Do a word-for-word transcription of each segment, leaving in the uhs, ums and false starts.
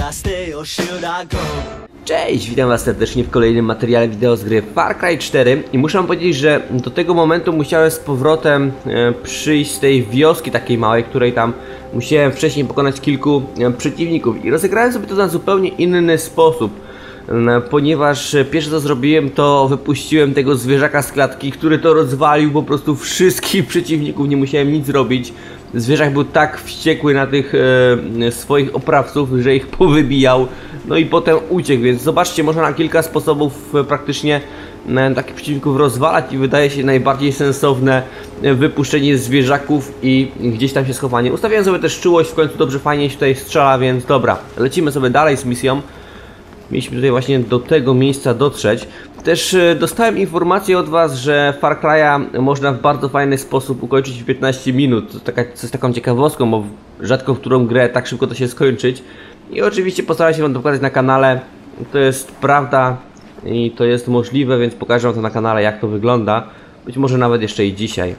Cześć, witam was serdecznie w kolejnym materiale wideo z gry Far Cry cztery i muszę wam powiedzieć, że do tego momentu musiałem z powrotem e, przyjść z tej wioski takiej małej, której tam musiałem wcześniej pokonać kilku e, przeciwników i rozegrałem sobie to na zupełnie inny sposób, e, ponieważ pierwsze co zrobiłem, to wypuściłem tego zwierzaka z klatki, który to rozwalił po prostu wszystkich przeciwników, nie musiałem nic robić. Zwierzak był tak wściekły na tych e, swoich oprawców, że ich powybijał, no i potem uciekł, więc zobaczcie, można na kilka sposobów e, praktycznie e, takich przeciwników rozwalać i wydaje się najbardziej sensowne e, wypuszczenie zwierzaków i gdzieś tam się schowanie. Ustawiałem sobie też czułość, w końcu dobrze, fajnie się tutaj strzela, więc dobra, lecimy sobie dalej z misją. Mieliśmy tutaj właśnie do tego miejsca dotrzeć. Też e, dostałem informację od was, że Far Cry'a można w bardzo fajny sposób ukończyć w piętnaście minut. To taka, co jest taką ciekawostką, bo rzadko w którą grę tak szybko to się skończyć. I oczywiście postaram się wam to pokazać na kanale. To jest prawda i to jest możliwe, więc pokażę wam to na kanale, jak to wygląda. Być może nawet jeszcze i dzisiaj.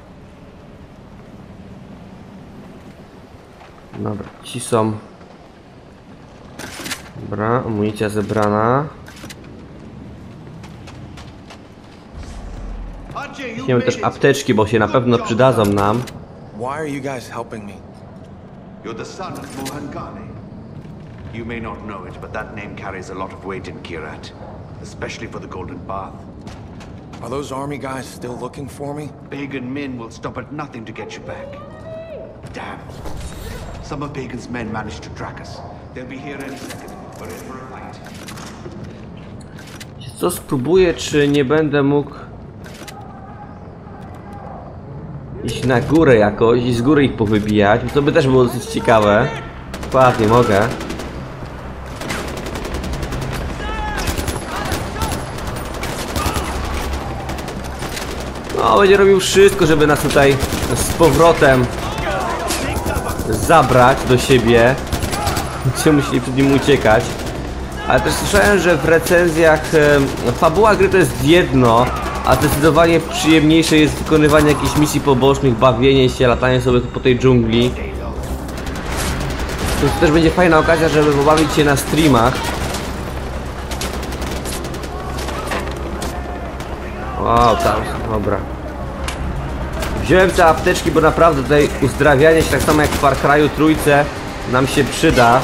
Dobra, ci są. Dobra, amunicja zebrana. Weźmiemy też apteczki, bo się na pewno przydadzą nam. Why are you guys helping me? You're the son of Mohankane. You may not know it, but that name carries a lot of weight in Kirat, especially for the Golden Path. Are those army guys still looking for me? Pagan men will stop at nothing to get you back. Damn. Some of Pagan's men managed to track us. They'll be here any second. We're in for a fight. Co spróbuję, czy nie będę mógł iść na górę jakoś i z góry ich powybijać, to by też było dosyć ciekawe. Ładnie mogę. No, będzie robił wszystko, żeby nas tutaj z powrotem zabrać do siebie. Będziemy musieli przed nim uciekać. Ale też słyszałem, że w recenzjach e, fabuła gry to jest jedno, a zdecydowanie przyjemniejsze jest wykonywanie jakichś misji pobocznych, bawienie się, latanie sobie po tej dżungli. To też będzie fajna okazja, żeby pobawić się na streamach. Wow, tam, dobra. Wziąłem te apteczki, bo naprawdę tutaj uzdrawianie się, tak samo jak w Far Cry'u trójce, nam się przyda.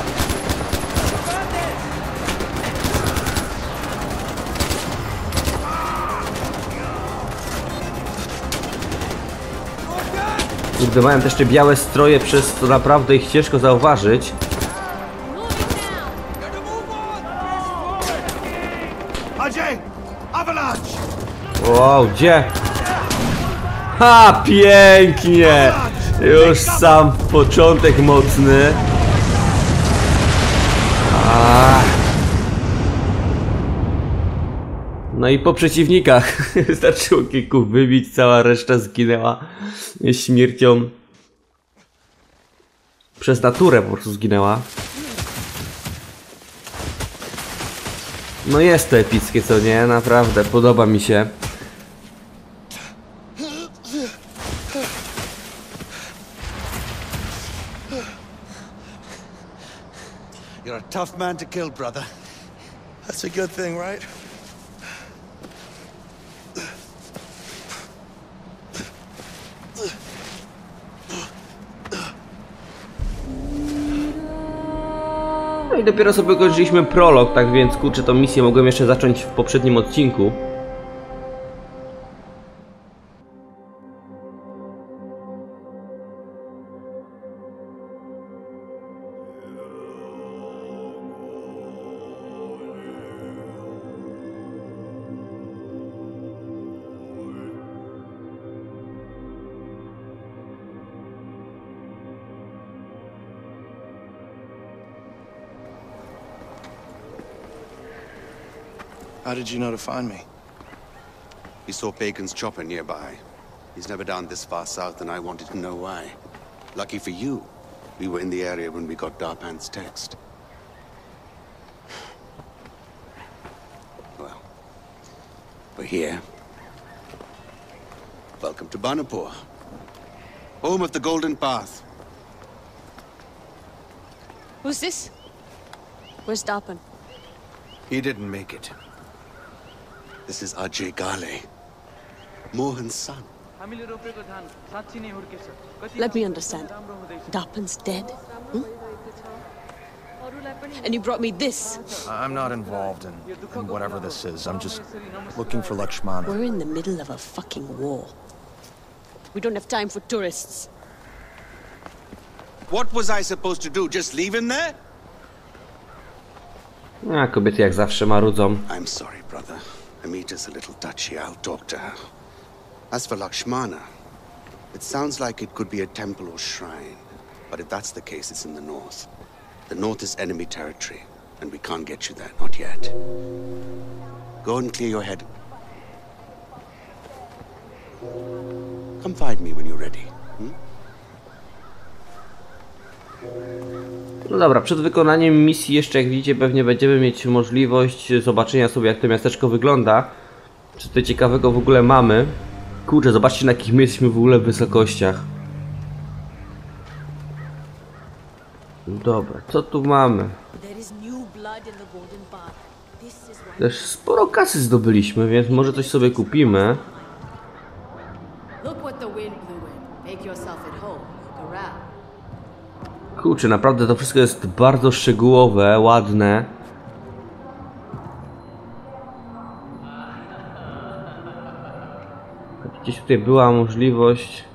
Kurde, mają też te białe stroje, przez to naprawdę ich ciężko zauważyć. Wow, gdzie? Ha, pięknie! Już sam początek mocny. Ach. No i po przeciwnikach wystarczyło kilku wybić, cała reszta zginęła śmiercią przez naturę, po prostu zginęła. No jest to epickie, co nie? Naprawdę, podoba mi się. You're a tough man to kill, brother. That's a good thing, right? No i dopiero sobie kończyliśmy prolog, tak więc kurczę, tą misję mogłem jeszcze zacząć w poprzednim odcinku. How did you know to find me? He saw Pagan's chopper nearby. He's never down this far south, and I wanted to know why. Lucky for you, we were in the area when we got Darpan's text. Well, we're here. Welcome to Banapur, home of the Golden Path. Who's this? Where's Darpan? He didn't make it. This is Ajay Gale, Mohan's son. Let me understand. Darpan's dead. Hmm? And you brought me this. I'm not involved in, in whatever this is. I'm just looking for Lakshmana. We're in the middle of a fucking war. We don't have time for tourists. What was I supposed to do? Just leave him there? A kobiety jak zawsze marudzą. I'm sorry, brother. Amita's a little touchy. I'll talk to her. As for Lakshmana, it sounds like it could be a temple or shrine. But if that's the case, it's in the north. The north is enemy territory, and we can't get you there, not yet. Go and clear your head. Come find me when you're ready. Hmm? No dobra, przed wykonaniem misji jeszcze, jak widzicie, pewnie będziemy mieć możliwość zobaczenia sobie, jak to miasteczko wygląda. Co tutaj ciekawego w ogóle mamy. Kurczę, zobaczcie, na jakich my jesteśmy w ogóle w wysokościach. Dobra, co tu mamy? Też sporo kasy zdobyliśmy, więc może coś sobie kupimy. Kurczę, naprawdę to wszystko jest bardzo szczegółowe, ładne. Gdzieś tutaj była możliwość.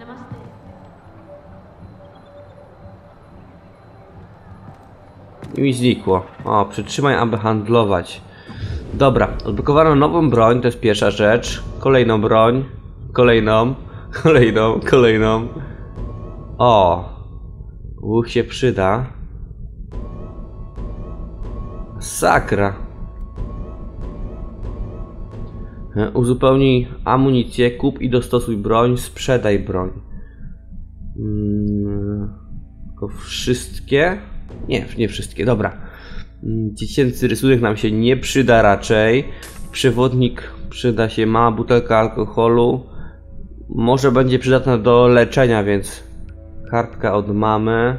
I mi znikło. O, przytrzymaj, aby handlować. Dobra, odblokowano nową broń, to jest pierwsza rzecz. Kolejną broń. Kolejną. Kolejną, kolejną. O. Łuk się przyda. Sakra. Uzupełnij amunicję, kup i dostosuj broń, sprzedaj broń. Hmm, tylko wszystkie? Nie, nie wszystkie, dobra. Dziecięcy rysunek nam się nie przyda raczej. Przewodnik przyda się, mała butelka alkoholu. Może będzie przydatna do leczenia, więc kartka od mamy.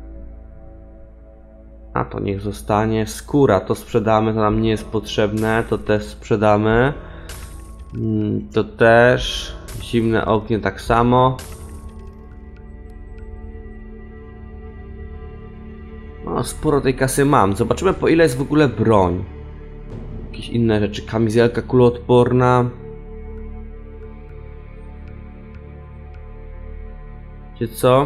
A to niech zostanie. Skóra to sprzedamy, to nam nie jest potrzebne. To też sprzedamy. To też. Zimne ognie tak samo. No, sporo tej kasy mam. Zobaczymy, po ile jest w ogóle broń. Jakieś inne rzeczy. Kamizelka kuloodporna. Wiecie co?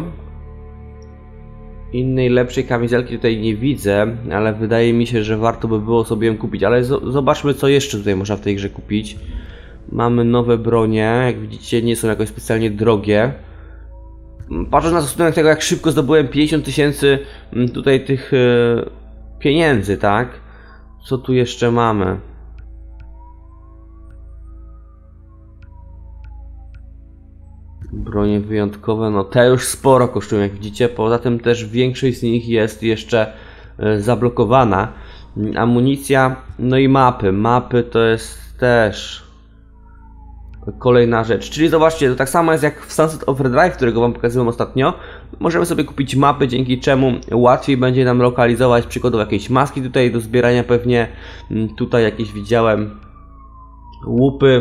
Innej lepszej kamizelki tutaj nie widzę, ale wydaje mi się, że warto by było sobie ją kupić. Ale zobaczmy, co jeszcze tutaj można w tej grze kupić. Mamy nowe bronie, jak widzicie, nie są jakoś specjalnie drogie. Patrząc na stosunek tego, jak szybko zdobyłem pięćdziesiąt tysięcy tutaj tych e, pieniędzy, tak? Co tu jeszcze mamy? Bronie wyjątkowe, no te już sporo kosztują, jak widzicie. Poza tym też większość z nich jest jeszcze e, zablokowana. Amunicja, no i mapy. Mapy to jest też kolejna rzecz. Czyli zobaczcie, to tak samo jest jak w Sunset Overdrive, którego wam pokazywałem ostatnio. Możemy sobie kupić mapy, dzięki czemu łatwiej będzie nam lokalizować przykładowo jakieś maski tutaj do zbierania pewnie. Tutaj jakieś widziałem łupy.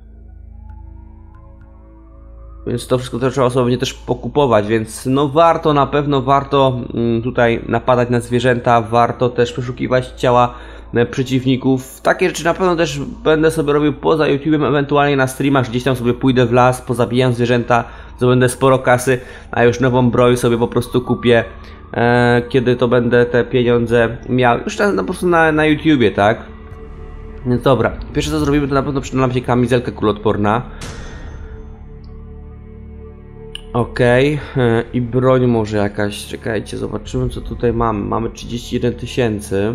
Więc to wszystko trzeba sobie też pokupować, więc no warto, na pewno warto tutaj napadać na zwierzęta, warto też przeszukiwać ciała przeciwników. Takie rzeczy na pewno też będę sobie robił poza YouTube'em, ewentualnie na streamach, gdzieś tam sobie pójdę w las, pozabijam zwierzęta, zdobędę sporo kasy, a już nową broń sobie po prostu kupię, e, kiedy to będę te pieniądze miał, już na, po prostu na, na YouTubie, tak? Więc dobra, pierwsze co zrobimy, to na pewno przyda nam się kamizelka kuloodporna. Okej, okay. I broń może jakaś, czekajcie, zobaczymy co tutaj mamy. Mamy trzydzieści jeden tysięcy.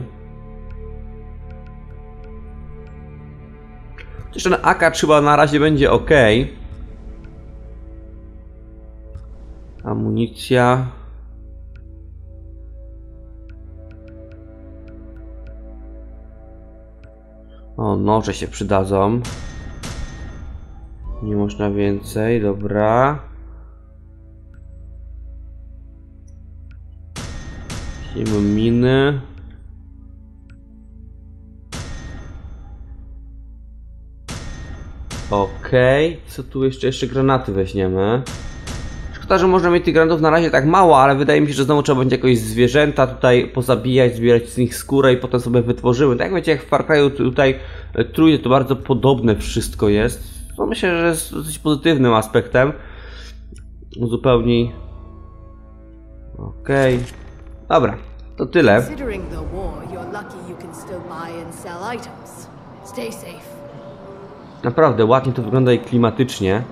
Jeszcze ten A K chyba na razie będzie ok. Amunicja. O, noże się przydadzą. Nie można więcej, dobra. Miny. Okej, okay. Co tu jeszcze? Jeszcze granaty weźmiemy. Szkoda, że można mieć tych granatów na razie tak mało, ale wydaje mi się, że znowu trzeba będzie jakoś zwierzęta tutaj pozabijać, zbierać z nich skórę i potem sobie wytworzymy. Tak jak wiecie, jak w Far Cry'u tutaj trójce to bardzo podobne wszystko jest. To myślę, że jest dosyć pozytywnym aspektem. Uzupełnij. Okej. Okay. Dobra, to tyle. Considering the war, you're lucky you can still buy and sell items. Stay safe. Naprawdę ładnie to wygląda i klimatycznie.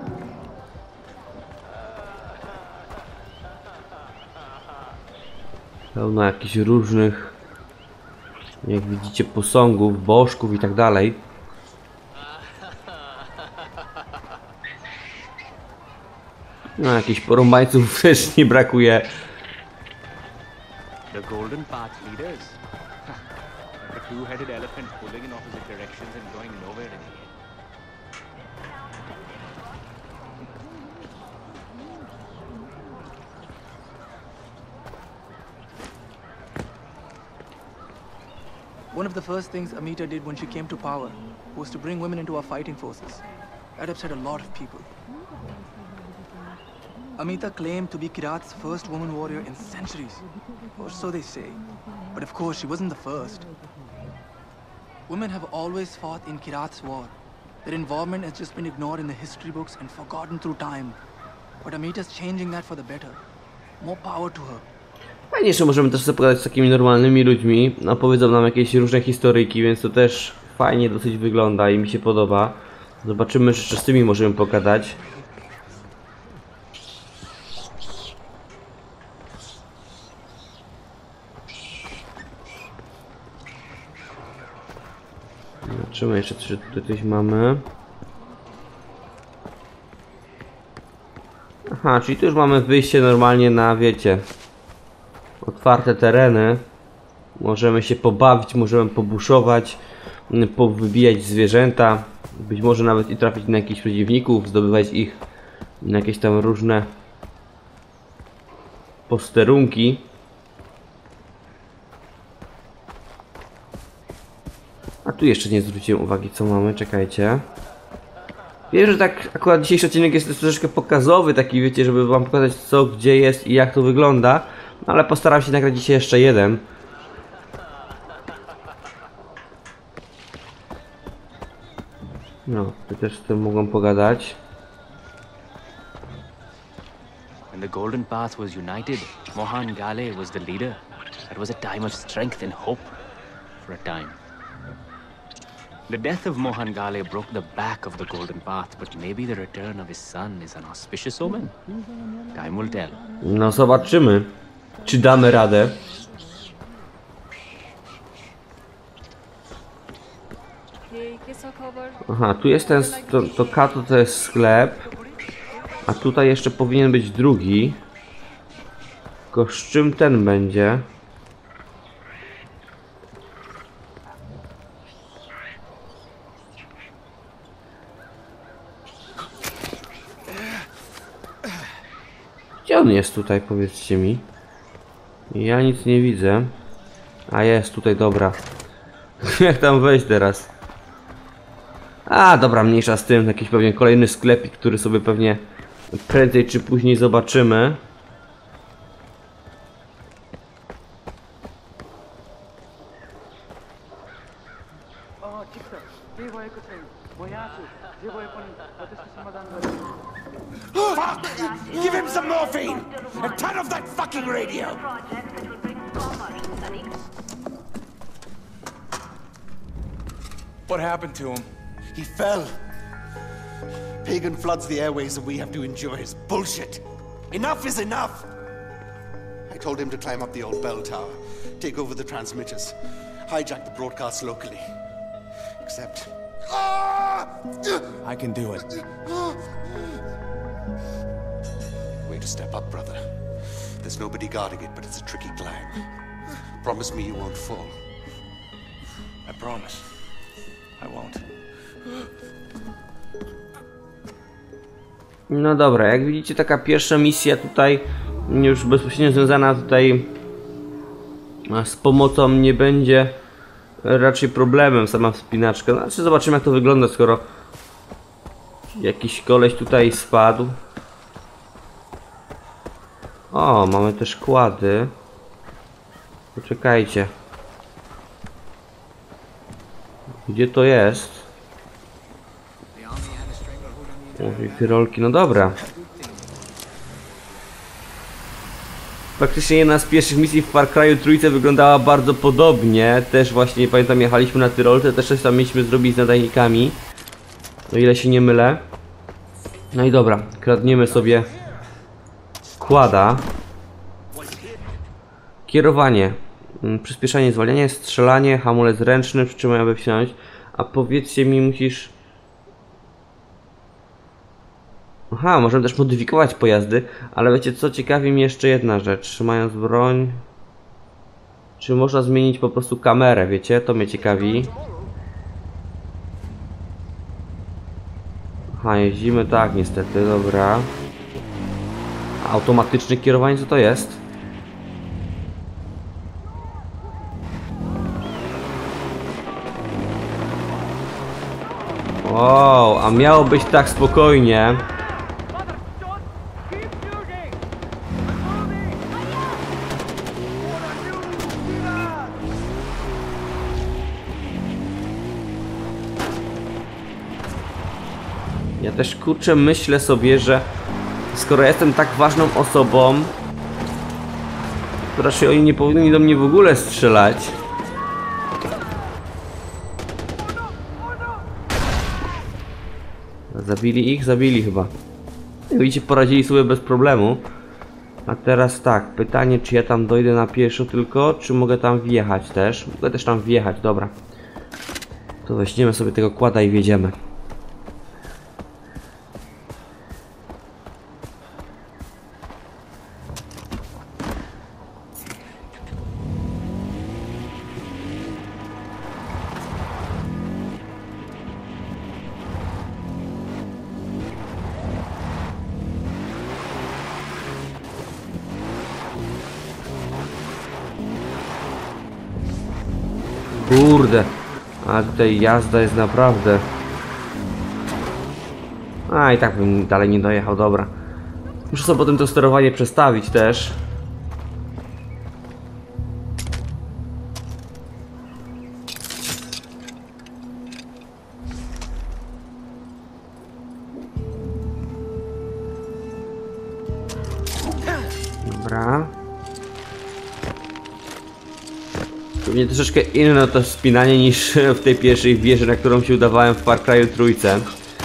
Pełno jakichś różnych, jak widzicie, posągów, bożków i tak dalej. No, jakichś porąbańców też nie brakuje. The Golden Path leaders. A two-headed elephant pulling in opposite directions and going nowhere in the end. One of the first things Amita did when she came to power was to bring women into our fighting forces. That upset a lot of people. Amita claimed to be Kirat's first woman warrior in centuries, or so they say. But of course, she wasn't the first. Women have always fought in Kirat's war. Their involvement has just been ignored in the history books and forgotten through time. But Amita's changing that for the better. More power to her. Fajnie, że możemy też sobie pogadać z takimi normalnymi ludźmi. Opowiedzą nam jakieś różne historyjki, więc to też fajnie dosyć wygląda i mi się podoba. Zobaczymy, czy z tymi możemy pogadać. Zobaczymy jeszcze, czy tutaj coś mamy. Aha, czyli tu już mamy wyjście normalnie na, wiecie, otwarte tereny. Możemy się pobawić, możemy pobuszować, powybijać zwierzęta. Być może nawet i trafić na jakichś przeciwników, zdobywać ich na jakieś tam różne posterunki. A tu jeszcze nie zwróciłem uwagi, co mamy, czekajcie. Wiem, że tak akurat dzisiejszy odcinek jest troszeczkę pokazowy, taki, wiecie, żeby wam pokazać, co, gdzie jest i jak to wygląda. No, ale postaram się nagrać dzisiaj jeszcze jeden. No, to też z tym mogą pogadać. When the Golden Path was united, Mohan Ghale was the leader. That was a time of strength and hope. For a time. The death of Mohan Ghale broke the back of the Golden Path, but maybe the return of his son is an auspicious omen. Time will tell. No, zobaczymy, czy damy radę. Aha, tu jest ten, to, to kato, to jest sklep. A tutaj jeszcze powinien być drugi. Tylko z czym ten będzie? Gdzie on jest tutaj, powiedzcie mi? Ja nic nie widzę. A jest tutaj, dobra. Jak tam wejść teraz? A, dobra, mniejsza z tym. Jakiś pewnie kolejny sklepik, który sobie pewnie prędzej czy później zobaczymy. Fuck! Give him some morphine! And turn off that fucking radio! What happened to him? He fell. Pagan floods the airways and we have to endure his bullshit. Enough is enough! I told him to climb up the old bell tower, take over the transmitters, hijack the broadcast locally. Except... I can do it. Way to step up, brother. There's nobody guarding it, but it's a tricky climb. Promise me you won't fall. I promise. I won't. No dobra, jak widzicie, taka pierwsza misja tutaj już bezpośrednio związana tutaj z pomocą nie będzie raczej problemem, sama wspinaczka. Znaczy zobaczymy, jak to wygląda, skoro Jakiś koleś tutaj spadł. O, mamy też kłady. Poczekajcie. Gdzie to jest? Mówi tyrolki, no dobra. Praktycznie jedna z pierwszych misji w Far Cry'u trójce wyglądała bardzo podobnie. Też właśnie, pamiętam, jechaliśmy na Tyrolce, też coś tam mieliśmy zrobić z nadajnikami. O ile się nie mylę. No i dobra, kradniemy sobie kłada. Kierowanie. Przyspieszanie, zwalnianie, strzelanie, hamulec ręczny, przytrzymaj, aby wsiąść. A powiedzcie mi, musisz... Aha, możemy też modyfikować pojazdy, ale wiecie co, ciekawi mnie jeszcze jedna rzecz. Trzymając broń... Czy można zmienić po prostu kamerę, wiecie? To mnie ciekawi. Aha, jeździmy tak niestety, dobra. Automatyczne kierowanie, co to jest? Wow, a miało być tak spokojnie. Ja też kurczę myślę sobie, że skoro jestem tak ważną osobą, to raczej oni nie powinni do mnie w ogóle strzelać. Zabili ich? Zabili chyba. Jak widzicie, poradzili sobie bez problemu. A teraz tak, pytanie, czy ja tam dojdę na pieszo tylko, czy mogę tam wjechać też? Mogę też tam wjechać, dobra. To weźmiemy sobie tego kłada i wjedziemy. Kurde, a tutaj jazda jest naprawdę... A i tak bym dalej nie dojechał, dobra. Muszę sobie potem to sterowanie przestawić też. Dobra. Pewnie troszeczkę inne to wspinanie niż w tej pierwszej wieży, na którą się udawałem w Far Cry'u trójce.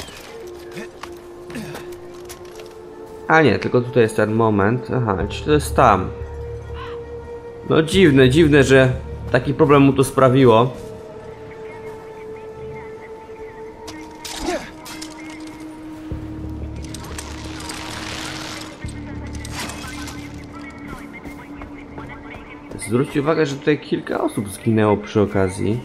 A nie, tylko tutaj jest ten moment. Aha, czy to jest tam? No dziwne, dziwne, że taki problem mu to sprawiło. Zwróćcie uwagę, że tutaj kilka osób zginęło przy okazji.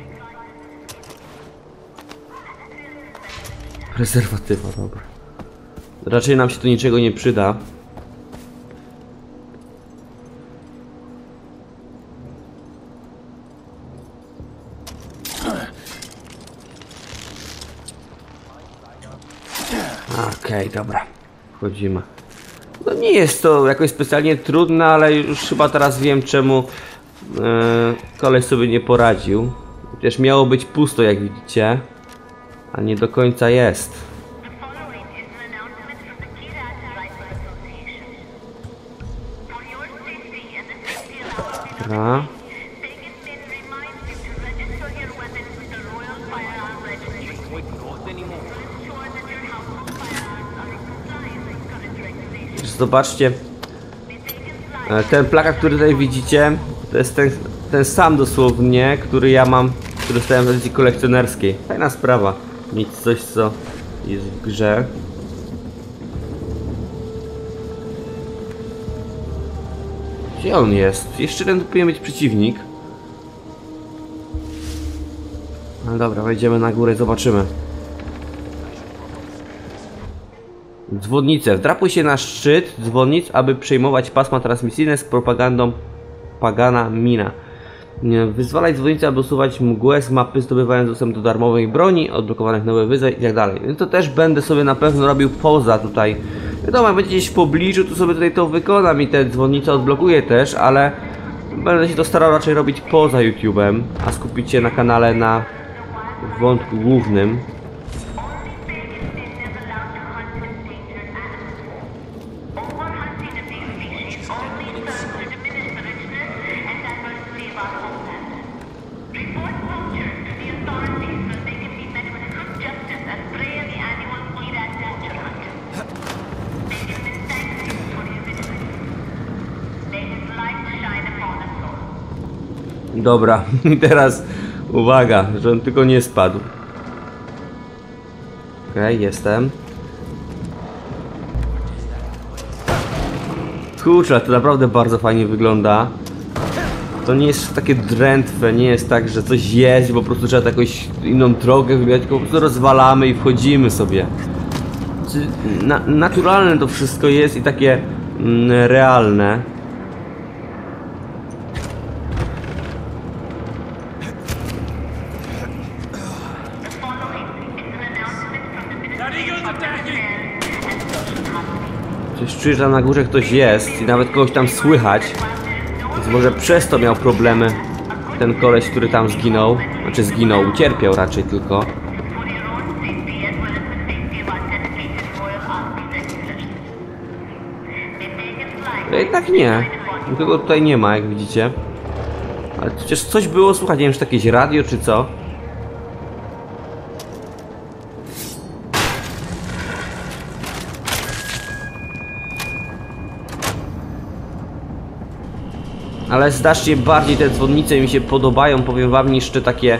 Prezerwatywa, dobra. Raczej nam się to niczego nie przyda. Okej, okay, dobra. Wchodzimy. No nie jest to jakoś specjalnie trudne, ale już chyba teraz wiem, czemu yy, koleś sobie nie poradził. Też miało być pusto, jak widzicie, a nie do końca jest. Dobra. Zobaczcie, ten plakat, który tutaj widzicie, to jest ten, ten sam dosłownie, który ja mam, który dostałem w edycji kolekcjonerskiej. Fajna sprawa, mieć coś, co jest w grze. Gdzie on jest? Jeszcze jeden tu powinien być przeciwnik. No dobra, wejdziemy na górę i zobaczymy. Dzwonnice. Wdrapuj się na szczyt dzwonnic, aby przejmować pasma transmisyjne z propagandą Pagana Mina. Nie, wyzwalać dzwonnicę, aby usuwać mgłę z mapy, zdobywając dostęp do darmowej broni, odblokowanych nowych wyzwań i tak dalej. Więc to też będę sobie na pewno robił poza tutaj. Wiadomo, jak będzie gdzieś w pobliżu, to sobie tutaj to wykonam i te dzwonnice odblokuję też, ale będę się to starał raczej robić poza YouTube'em, a skupić się na kanale na wątku głównym. Dobra, teraz uwaga, że on tylko nie spadł. Okej, okay, jestem. Kurczę, to naprawdę bardzo fajnie wygląda. To nie jest takie drętwe, nie jest tak, że coś jest i po prostu trzeba jakąś inną drogę wybrać, tylko po prostu rozwalamy i wchodzimy sobie. Na, naturalne to wszystko jest i takie mm, realne. Przecież czuję, że na górze ktoś jest i nawet kogoś tam słychać. Więc może przez to miał problemy ten koleś, który tam zginął. Znaczy zginął, ucierpiał raczej tylko. I tak nie. Nikogo tutaj nie ma, jak widzicie. Ale przecież coś było słychać, nie wiem, czy to jakieś radio czy co. Ale znacznie bardziej te dzwonnice mi się podobają, powiem wam, niż te takie...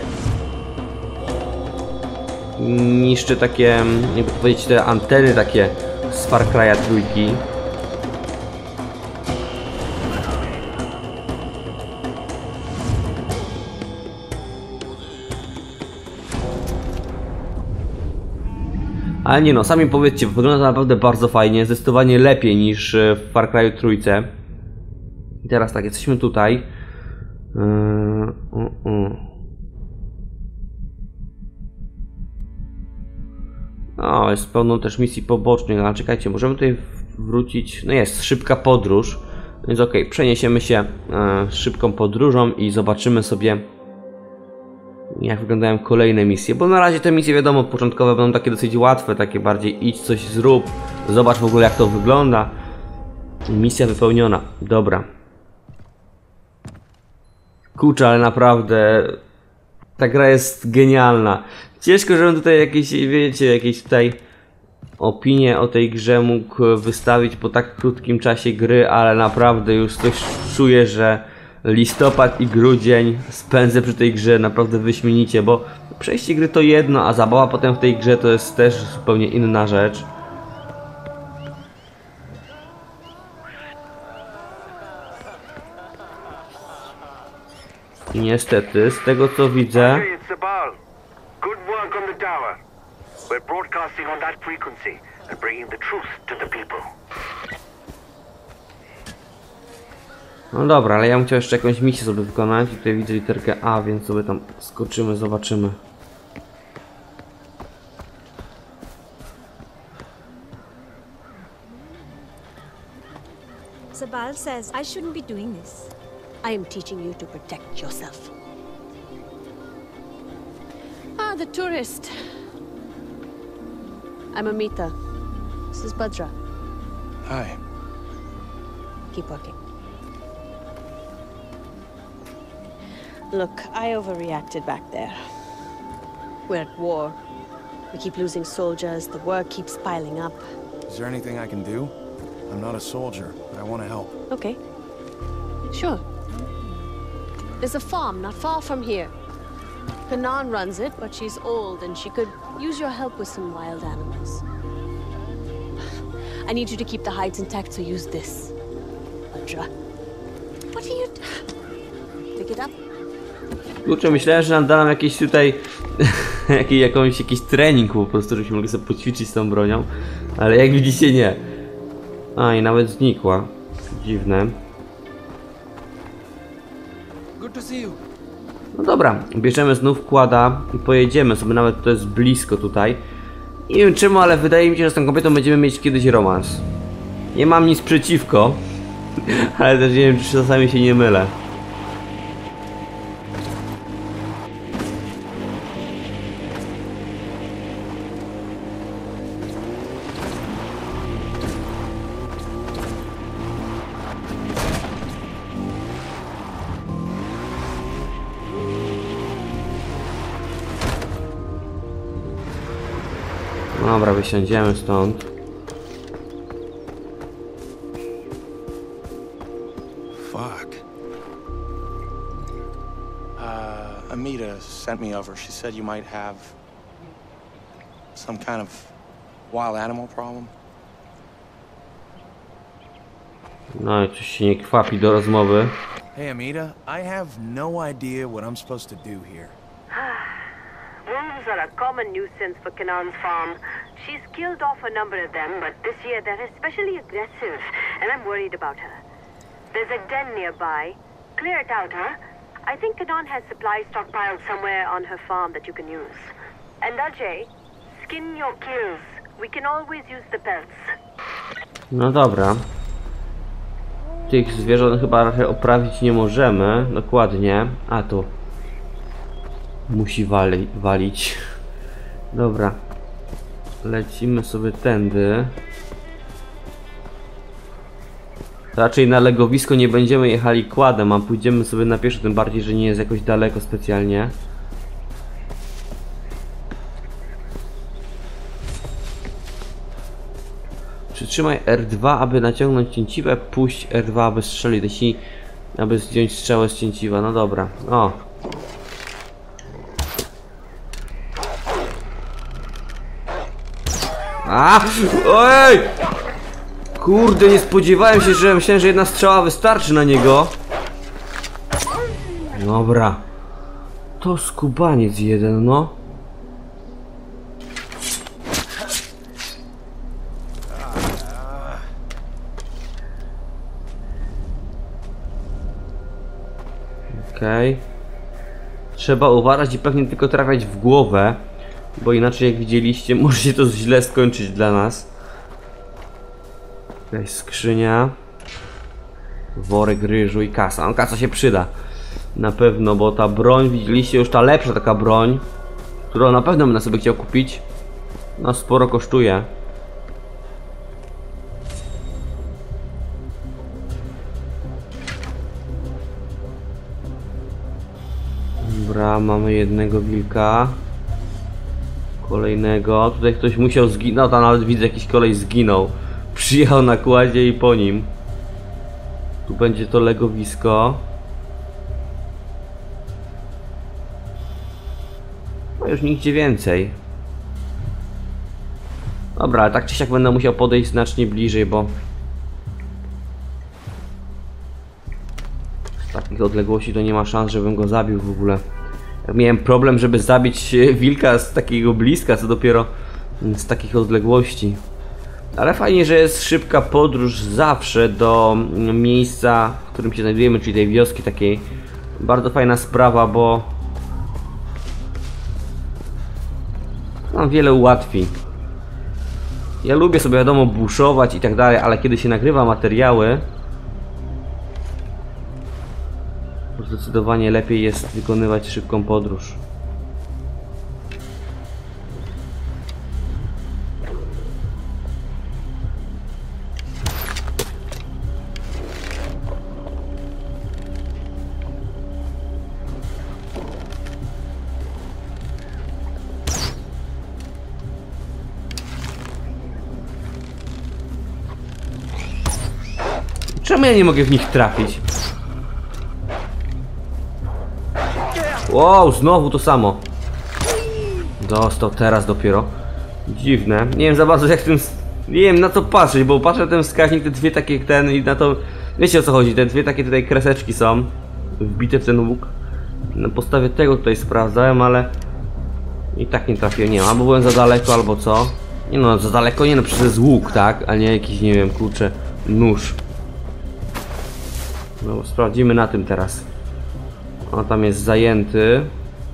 niż te takie, jakby powiedzieć, te anteny takie z Far Cry'a trójki. Ale nie no, sami powiedzcie, wygląda to naprawdę bardzo fajnie, zdecydowanie lepiej niż w Far Cry'u trójce. I teraz tak, jesteśmy tutaj. Yy, yy, yy. O, jest pełno też misji pobocznych, ale czekajcie, możemy tutaj wrócić. No jest, szybka podróż. Więc ok, przeniesiemy się yy, szybką podróżą i zobaczymy sobie, jak wyglądają kolejne misje. Bo na razie te misje, wiadomo, początkowe będą takie dosyć łatwe, takie bardziej idź coś zrób, zobacz w ogóle jak to wygląda. Misja wypełniona, dobra. Kurczę, ale naprawdę ta gra jest genialna. Ciężko, żebym tutaj jakieś, wiecie, jakieś tutaj opinie o tej grze mógł wystawić po tak krótkim czasie gry, ale naprawdę już coś czuję, że listopad i grudzień spędzę przy tej grze naprawdę wyśmienicie, bo przejście gry to jedno, a zabawa potem w tej grze to jest też zupełnie inna rzecz. I niestety, z tego co widzę... No dobra, ale ja bym chciał jeszcze jakąś misję sobie wykonać i tutaj widzę literkę A, więc sobie tam skoczymy, zobaczymy. Sabal says I shouldn't be doing this. I am teaching you to protect yourself. Ah, the tourist. I'm Amita. This is Badra. Hi. Keep working. Look, I overreacted back there. We're at war. We keep losing soldiers, the work keeps piling up. Is there anything I can do? I'm not a soldier, but I want to help. Okay. Sure. There's a farm not far from here. Kanan runs it, but she's old and she could use your help with some wild animals. I need you to keep the hides intact, so use this. Badra. What are you... Pick it up. Kurczę, myślałem, że nam da nam jakiś tutaj jakiś, jakąś, jakiś trening po prostu, żebyśmy mogli sobie poćwiczyć z tą bronią. Ale jak widzicie, nie. A, i nawet znikła. Dziwne. Good to see you. No dobra, bierzemy znów kłada i pojedziemy sobie, nawet to jest blisko tutaj. Nie wiem czemu, ale wydaje mi się, że z tą kobietą będziemy mieć kiedyś romans. Nie mam nic przeciwko, ale też nie wiem, czy czasami się nie mylę. Dobra, wysiądziemy stąd. Fuck. Uh, Amita sent me over. She said you might have some kind of wild animal problem. No i coś się nie kwapi do rozmowy. Hey, Amita, I have no idea what I'm supposed to do here. Wolves are a common nuisance for Kanan's farm. She's killed off a number of them, but this year they're especially aggressive, and I'm worried about her. There's a den nearby. Clear it out, huh? I think Kanan has supplies stockpiled somewhere on her farm that you can use. And Ajay, skin your kills. We can always use the pelts. No dobra. Tych zwierząt chyba raczej oprawić nie możemy. Dokładnie. A tu. Musi wali walić. Dobra. Lecimy sobie tędy. Raczej na legowisko nie będziemy jechali kładem, a pójdziemy sobie na pieszo, tym bardziej, że nie jest jakoś daleko specjalnie. Przytrzymaj R dwa, aby naciągnąć cięciwę, puść R dwa, aby strzelić, jeśli aby zdjąć strzałę z cięciwa. No dobra. O. A! Oj! Kurde, nie spodziewałem się, że myślałem, że jedna strzała wystarczy na niego. Dobra. To skubaniec jeden, no. Okej. Okay. Trzeba uważać i pewnie tylko trafiać w głowę, bo inaczej, jak widzieliście, może się to źle skończyć dla nas. Jakaś skrzynia. Worek ryżu i kasa. No, kasa się przyda. Na pewno, bo ta broń, widzieliście, już ta lepsza taka broń, którą na pewno bym sobie chciał kupić. No, sporo kosztuje. Dobra, mamy jednego wilka. Kolejnego. Tutaj ktoś musiał zginąć. No, tam nawet widzę, jakiś kolej zginął. Przyjechał na kładzie i po nim. Tu będzie to legowisko. No już nigdzie więcej. Dobra, ale tak czy siak będę musiał podejść znacznie bliżej, bo z takich odległości to nie ma szans, żebym go zabił w ogóle. Ja miałem problem, żeby zabić wilka z takiego bliska, co dopiero z takich odległości. Ale fajnie, że jest szybka podróż zawsze do miejsca, w którym się znajdujemy, czyli tej wioski takiej. Bardzo fajna sprawa, bo nam wiele ułatwi. Ja lubię sobie, wiadomo, buszować i tak dalej, ale kiedy się nagrywa materiały, to zdecydowanie lepiej jest wykonywać szybką podróż. Czemu ja nie mogę w nich trafić? Wow, znowu to samo. Dostał teraz dopiero. Dziwne. Nie wiem za bardzo jak tym... Nie wiem na co patrzeć, bo patrzę na ten wskaźnik, te dwie takie ten i na to... Wiecie o co chodzi, te dwie takie tutaj kreseczki są wbite w ten łuk. Na podstawie tego tutaj sprawdzałem, ale i tak nie trafiłem, nie wiem, albo byłem za daleko, albo co. Nie no, za daleko nie no, przecież jest łuk, tak? A nie jakiś, nie wiem, kurczę, nóż. No, sprawdzimy na tym teraz. On tam jest zajęty.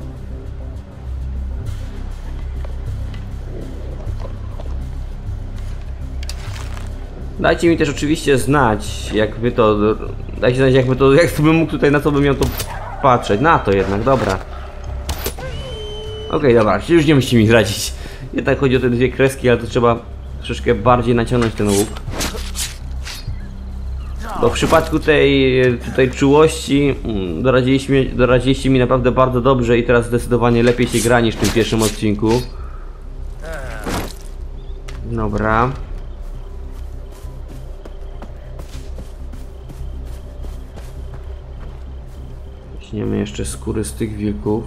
Dajcie mi też oczywiście znać, jak wy to... Dajcie znać, jak wy to... Jak bym mógł tutaj, na co bym miał to patrzeć. Na to jednak, dobra. Okej, okay, dobra, już nie musicie mi zdradzić. Jednak chodzi o te dwie kreski, ale to trzeba troszeczkę bardziej naciągnąć ten łuk. Bo w przypadku tej tutaj czułości doradziliście, doradziliście mi naprawdę bardzo dobrze i teraz zdecydowanie lepiej się gra niż w tym pierwszym odcinku. Dobra. Weźmiemy jeszcze skóry z tych wilków.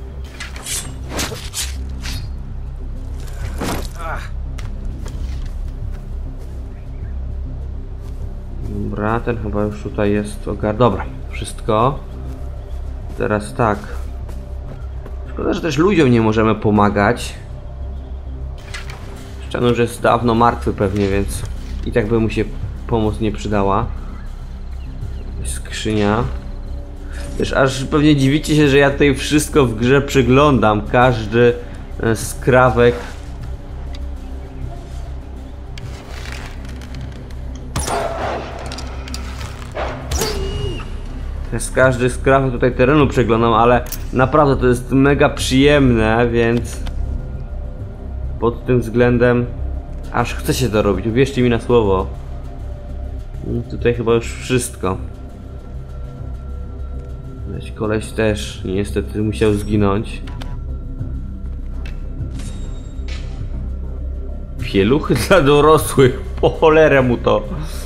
Dobra, ten chyba już tutaj jest ogar... Dobra, wszystko. Teraz tak. Szkoda, że też ludziom nie możemy pomagać. Szczerze, że jest dawno martwy pewnie, więc i tak by mu się pomoc nie przydała. Skrzynia. Też aż pewnie dziwicie się, że ja tutaj wszystko w grze przyglądam. Każdy skrawek. Z każdy skrawek tutaj terenu przeglądam, ale naprawdę to jest mega przyjemne, więc pod tym względem aż chce się to robić, uwierzcie mi na słowo. I tutaj chyba już wszystko. Koleś też niestety musiał zginąć. Pieluchy dla dorosłych, po cholerę mu to.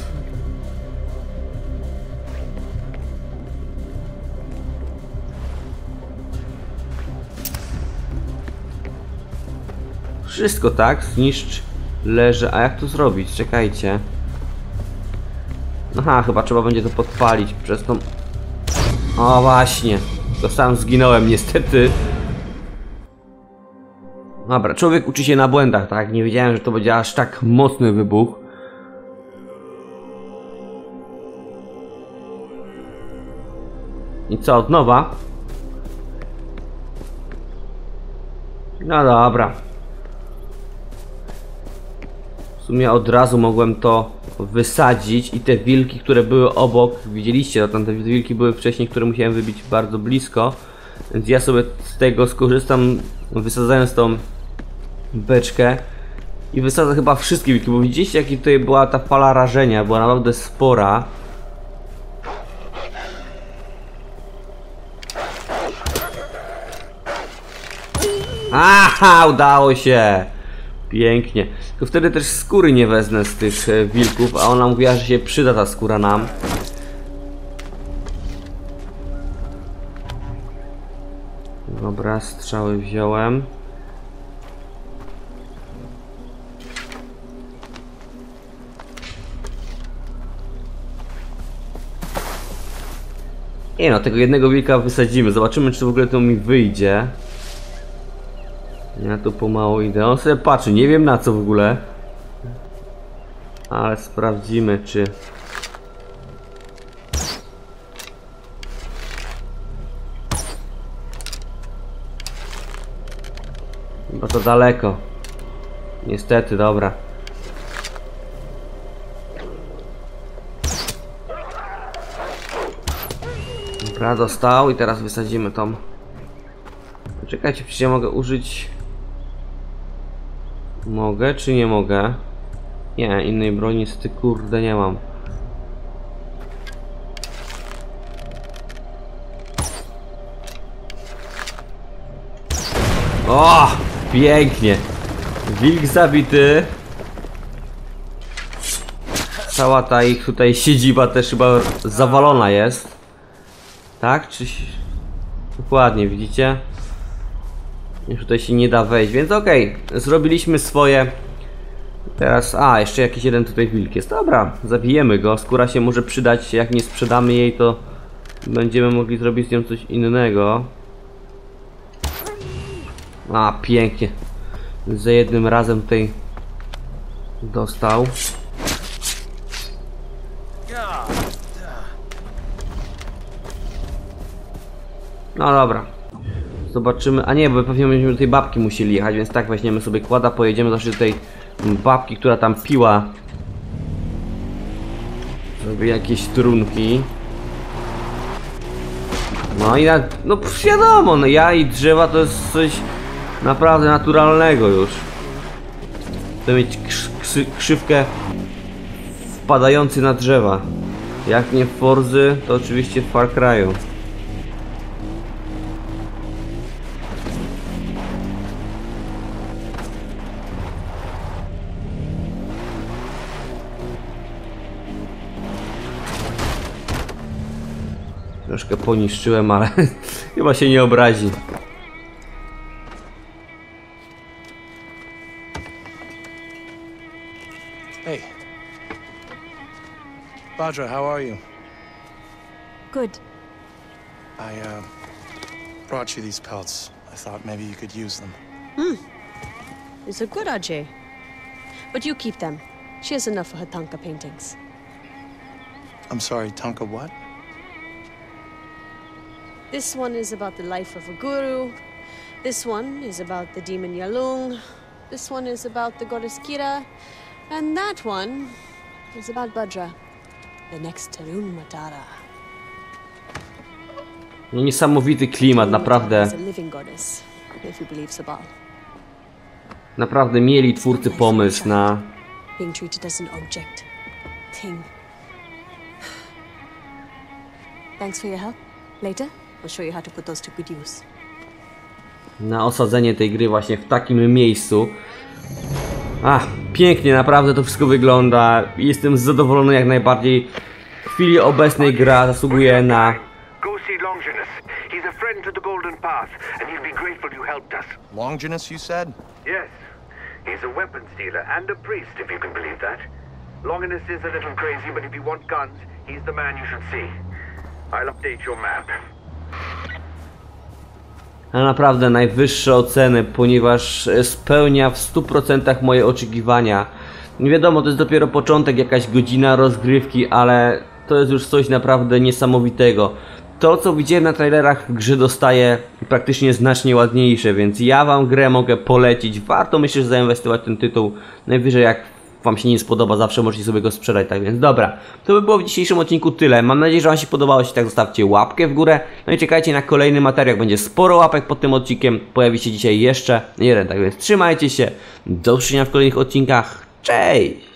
Wszystko tak, zniszcz, leży, a jak to zrobić? Czekajcie. Aha, chyba trzeba będzie to podpalić przez tą... O właśnie, to sam zginąłem niestety. Dobra, człowiek uczy się na błędach, tak? Nie wiedziałem, że to będzie aż tak mocny wybuch. I co, od nowa? No dobra. W sumie od razu mogłem to wysadzić i te wilki, które były obok, widzieliście, no tam te wilki były wcześniej, które musiałem wybić bardzo blisko, więc ja sobie z tego skorzystam, wysadzając tą beczkę i wysadzę chyba wszystkie wilki, bo widzieliście, jaki tutaj była ta fala rażenia, była naprawdę spora. Aha, udało się! Pięknie. Tylko wtedy też skóry nie wezmę z tych e, wilków, a ona mówiła, że się przyda ta skóra nam. Dobra, strzały wziąłem. Nie no, tego jednego wilka wysadzimy. Zobaczymy, czy w ogóle to mi wyjdzie. Ja tu pomału idę. On sobie patrzy, nie wiem na co w ogóle. Ale sprawdzimy, czy... Chyba to daleko. Niestety, dobra. Dobra, dostał i teraz wysadzimy tą. Poczekajcie, przecież ja mogę użyć... Mogę czy nie mogę? Nie, innej broni niestety kurde nie mam. O! Pięknie! Wilk zabity. Cała ta ich tutaj siedziba też chyba zawalona jest. Tak? Czy... Dokładnie, widzicie? Już tutaj się nie da wejść, więc okej, okay, zrobiliśmy swoje. Teraz, a jeszcze jakiś jeden tutaj wilk jest. Dobra, zabijemy go, skóra się może przydać. Jak nie sprzedamy jej, to będziemy mogli zrobić z nią coś innego. A, pięknie. Za jednym razem tutaj dostał. No dobra. Zobaczymy, a nie, bo pewnie będziemy do tej babki musieli jechać, więc tak, weźmiemy sobie kłada, pojedziemy zawsze do tej babki, która tam piła sobie jakieś trunki. No i na, no wiadomo, no ja i drzewa to jest coś naprawdę naturalnego już. Chcę mieć krz, krzy, krzywkę wpadający na drzewa. Jak nie w Forzy, to oczywiście w Far Cry'u. Troszkę poniszczyłem, ale chyba się nie obrazi. Hey. Badra, how are you? Good. I, uh, brought you these pelts. I thought maybe you could use them. Hmm. These are good, Ajay. But you keep them. She has enough for her Tanka paintings. I'm sorry, Tanka what? This one is about the life of a guru. This one is about the demon Yalung. This one is about the goddess Kira. And that one is about Badra, the next Tarun Matara. No niesamowity klimat, naprawdę. Naprawdę mieli twórcy pomysł na... Being treated as an object. Thing. Thanks for your help. Later, I'll show you how to put those to good use. Na osadzenie tej gry właśnie w takim miejscu. Ach, pięknie naprawdę to wszystko wygląda. Jestem zadowolony jak najbardziej. W chwili obecnej gra zasługuje na... Go see Longinus. He's a friend to the Golden Path, and he'll be grateful you helped us. Longinus, you said? Yes. He's a weapons dealer and a priest, if you can believe that. Longinus is a little crazy, but if you want guns, he's the man you should see. I'll update your map. A naprawdę najwyższe oceny, ponieważ spełnia w stu procentach moje oczekiwania. Nie wiadomo, to jest dopiero początek, jakaś godzina rozgrywki, ale to jest już coś naprawdę niesamowitego. To, co widziałem na trailerach, w grze dostaje praktycznie znacznie ładniejsze, więc ja wam grę mogę polecić. Warto, myślę, że zainwestować w ten tytuł. Najwyżej jak wam się nie spodoba, zawsze możecie sobie go sprzedać, tak więc dobra. To by było w dzisiejszym odcinku tyle. Mam nadzieję, że wam się podobało. Jeśli tak, zostawcie łapkę w górę. No i czekajcie na kolejny materiał. Będzie sporo łapek pod tym odcinkiem. Pojawi się dzisiaj jeszcze jeden, tak więc trzymajcie się. Do zobaczenia w kolejnych odcinkach. Cześć!